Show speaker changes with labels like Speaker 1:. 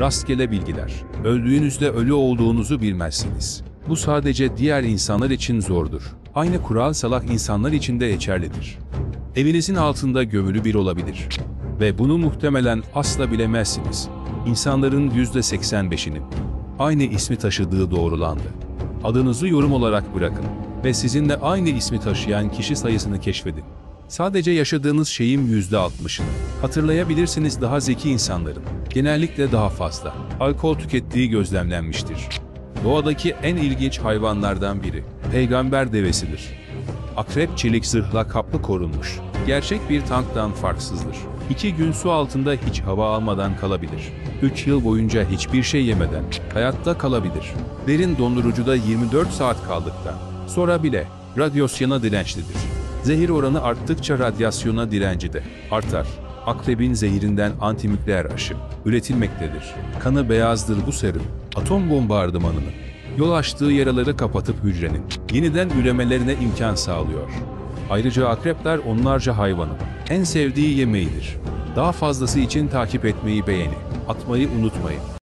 Speaker 1: Rastgele bilgiler. Öldüğünüzde ölü olduğunuzu bilmezsiniz. Bu sadece diğer insanlar için zordur. Aynı kural salak insanlar için de geçerlidir. Evinizin altında gömülü bir olabilir. Ve bunu muhtemelen asla bilemezsiniz. İnsanların %85'inin aynı ismi taşıdığı doğrulandı. Adınızı yorum olarak bırakın ve sizinle aynı ismi taşıyan kişi sayısını keşfedin. Sadece yaşadığınız şeyin %60'ını hatırlayabilirsiniz. Daha zeki insanların genellikle daha fazla alkol tükettiği gözlemlenmiştir. Doğadaki en ilginç hayvanlardan biri peygamber devesidir. Akrep çelik zırhla kaplı korunmuş. Gerçek bir tanktan farksızdır. 2 gün su altında hiç hava almadan kalabilir. 3 yıl boyunca hiçbir şey yemeden hayatta kalabilir. Derin dondurucuda 24 saat kaldıktan sonra bile radyasyona dirençlidir. Zehir oranı arttıkça radyasyona direnci de artar. Akrebin zehirinden antimükleer aşı üretilmektedir. Kanı beyazdır bu serum. Atom bombardımanının yol açtığı yaraları kapatıp hücrenin yeniden üremelerine imkan sağlıyor. Ayrıca akrepler onlarca hayvanın en sevdiği yemeğidir. Daha fazlası için takip etmeyi, beğeni atmayı unutmayın.